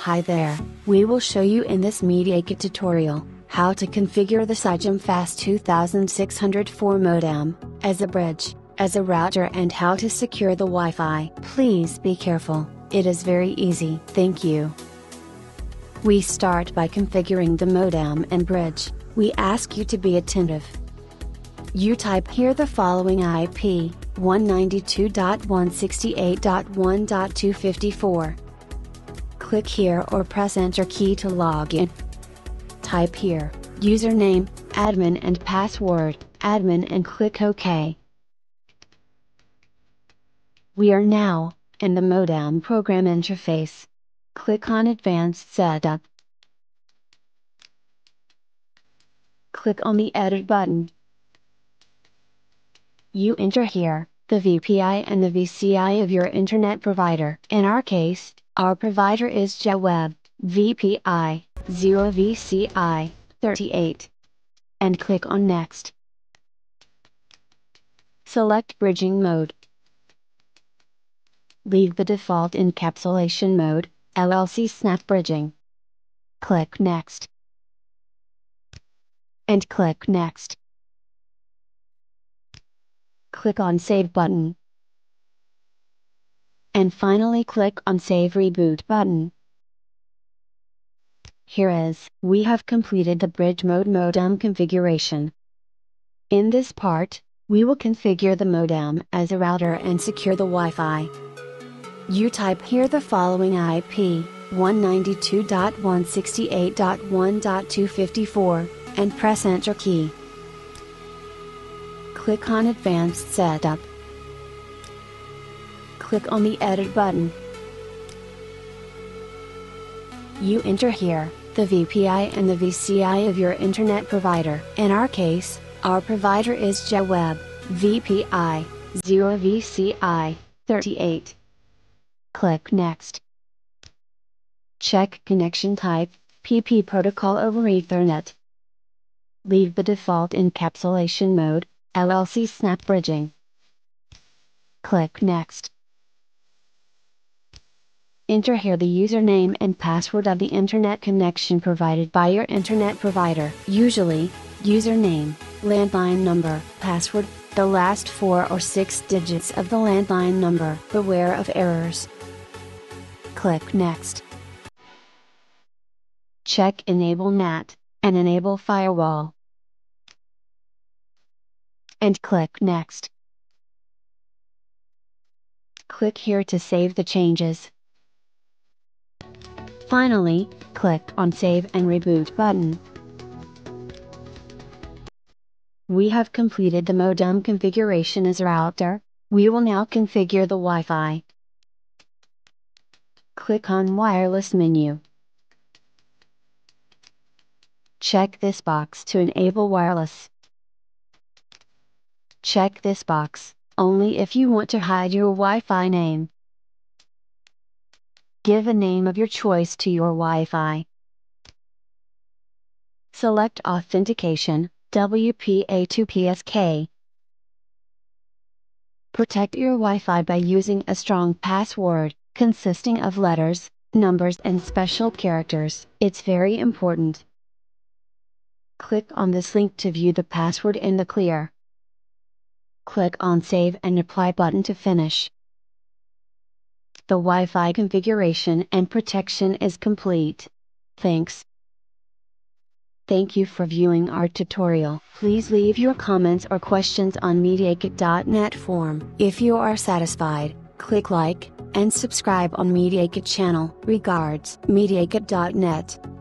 Hi there, we will show you in this Mediaket tutorial, how to configure the Sagem Fast 2604 modem, as a bridge, as a router and how to secure the Wi-Fi. Please be careful, it is very easy. Thank you. We start by configuring the modem and bridge. We ask you to be attentive. You type here the following IP, 192.168.1.254. Click here or press enter key to log in. Type here, username, admin and password, admin and click OK. We are now, in the modem program interface. Click on Advanced Setup. Click on the Edit button. You enter here, the VPI and the VCI of your internet provider. In our case, our provider is JWeb, VPI, 0 VCI, 38. And click on Next. Select Bridging Mode. Leave the default encapsulation mode, LLC Snap Bridging. Click Next. And click Next. Click on Save button. And finally click on Save Reboot button. We have completed the bridge mode modem configuration. In this part, we will configure the modem as a router and secure the Wi-Fi. You type here the following IP, 192.168.1.254, and press enter key. Click on Advanced Setup. Click on the Edit button. You enter here, the VPI and the VCI of your internet provider. In our case, our provider is JWeb, VPI, 0 VCI, 38. Click Next. Check Connection Type, PP Protocol over Ethernet. Leave the default encapsulation mode, LLC Snap Bridging. Click Next. Enter here the username and password of the internet connection provided by your internet provider. Usually, username, landline number, password, the last 4 or 6 digits of the landline number. Beware of errors. Click Next. Check Enable NAT, and Enable Firewall. And click Next. Click here to save the changes. Finally, click on Save and Reboot button. We have completed the modem configuration as a router. We will now configure the Wi-Fi. Click on Wireless menu. Check this box to enable wireless. Check this box, only if you want to hide your Wi-Fi name. Give a name of your choice to your Wi-Fi. Select Authentication, WPA2PSK. Protect your Wi-Fi by using a strong password, consisting of letters, numbers and special characters. It's very important. Click on this link to view the password in the clear. Click on Save and Apply button to finish. The Wi-Fi configuration and protection is complete. Thanks. Thank you for viewing our tutorial. Please leave your comments or questions on Mediaket.net form. If you are satisfied, click like, and subscribe on Mediaket channel. Regards, Mediaket.net.